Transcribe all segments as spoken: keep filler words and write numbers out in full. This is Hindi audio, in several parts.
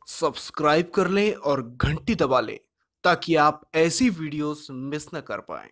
सब्सक्राइब कर लें और घंटी दबा लें ताकि आप ऐसी वीडियोस मिस न कर पाएं।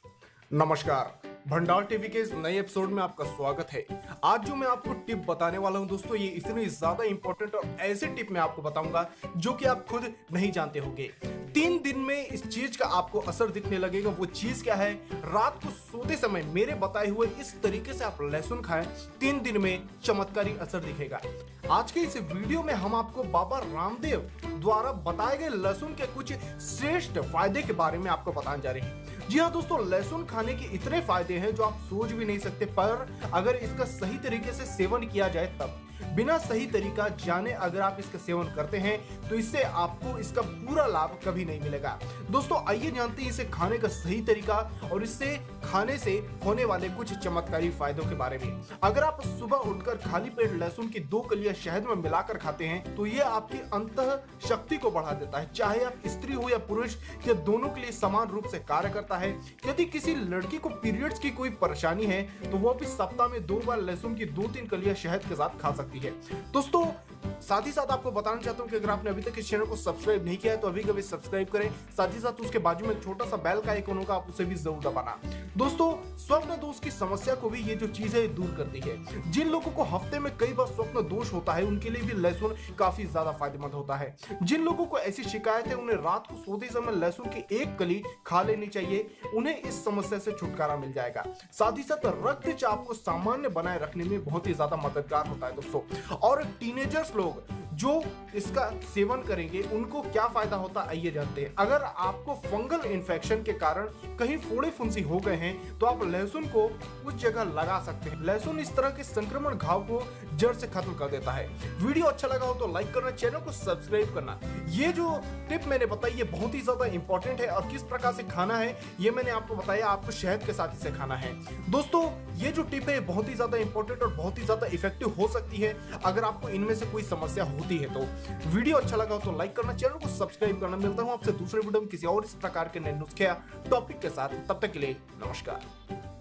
नमस्कार, भंडार टीवी के इस नए एपिसोड में आपका स्वागत है। आज जो मैं आपको टिप बताने वाला हूं दोस्तों, ये इतनी ज्यादा इंपॉर्टेंट और ऐसे टिप मैं आपको बताऊंगा जो कि आप खुद नहीं जानते होंगे। तीन दिन में इस चीज का आपको असर दिखने लगेगा। वो चीज क्या है? रात को सोते समय मेरे बताए हुए इस तरीके से आप लहसुन खाएं, तीन दिन में चमत्कारी असर दिखेगा। आज के इस वीडियो में हम आपको बाबा रामदेव द्वारा बताए गए लहसुन के कुछ श्रेष्ठ फायदे के बारे में आपको बताने जा रहे हैं। जी हाँ दोस्तों, लहसुन खाने के इतने फायदे हैं जो आप सोच भी नहीं सकते, पर अगर इसका सही तरीके से सेवन किया जाए तब। बिना सही तरीका जाने अगर आप इसका सेवन करते हैं तो इससे आपको इसका पूरा लाभ कभी नहीं मिलेगा। दोस्तों आइए जानते हैं इसे खाने का सही तरीका और इससे खाने से होने वाले कुछ चमत्कारी फायदों के बारे में। अगर आप सुबह उठकर खाली पेट लहसुन की दो कलियां शहद में मिलाकर खाते हैं तो यह आपकी अंतः शक्ति को बढ़ा देता है। चाहे आप स्त्री हो या पुरुष, या दोनों के लिए समान रूप से कार्य करता है। यदि किसी लड़की को पीरियड्स की कोई परेशानी है तो वो भी सप्ताह में दो बार लहसुन की दो तीन कलियां शहद के साथ खा सकती है। दोस्तों साथ ही साथ आपको बताना चाहता हूं कि अगर आपने अभी तक इस चैनल को सब्सक्राइब नहीं किया है तो अभी कभी सब्सक्राइब करें। साथ ही साथ उसके बाजू में एक छोटा सा बेल का आइकन होगा, आप उसे भी जरूर दबाना। दोस्तों स्वप्न दोष की समस्या को भी ये जो चीज है दूर करती है। जिन लोगों को हफ्ते में कई बार स्वप्न दोष होता है उनके लिए भी लहसुन काफी ज्यादा फायदेमंद होता है। जिन लोगों को ऐसी शिकायत है उन्हें रात को सोते समय लहसुन की एक कली खा लेनी चाहिए, उन्हें इस समस्या से छुटकारा मिल जाएगा। साथ ही साथ रक्तचाप को सामान्य बनाए रखने में बहुत ही ज्यादा मददगार होता है दोस्तों। और टीनेजर्स लोग जो इसका सेवन करेंगे उनको क्या फायदा होता है आइए जानते हैं। अगर आपको फंगल इन्फेक्शन के कारण कहीं फोड़े फुंसी हो गए हैं तो आप लहसुन को उस जगह लगा सकते हैं। लहसुन इस तरह के संक्रमण घाव को जड़ से खत्म कर देता है। वीडियो अच्छा लगा हो तो लाइक करना, चैनल को सब्सक्राइब करना। ये जो टिप मैंने बताई ये बहुत ही ज्यादा इंपॉर्टेंट है और किस प्रकार से खाना है ये मैंने आपको बताया। आपको शहद के साथ इसे खाना है। दोस्तों ये जो टिप है बहुत ही ज्यादा इंपॉर्टेंट और बहुत ही ज्यादा इफेक्टिव हो सकती है अगर आपको इनमें से कोई समस्या होती है तो। वीडियो अच्छा लगा हो तो लाइक करना, चैनल को सब्सक्राइब करना। मिलता हूं आपसे दूसरे वीडियो में किसी और इस प्रकार के नए नुस्खे या टॉपिक के साथ। तब तक के लिए नमस्कार।